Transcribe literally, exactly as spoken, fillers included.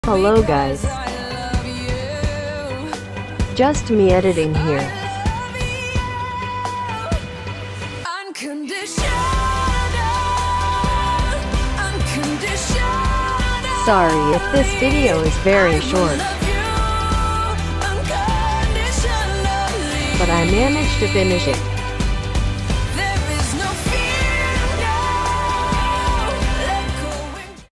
Hello guys, just me editing here. Sorry if this video is very short, but I managed to finish it.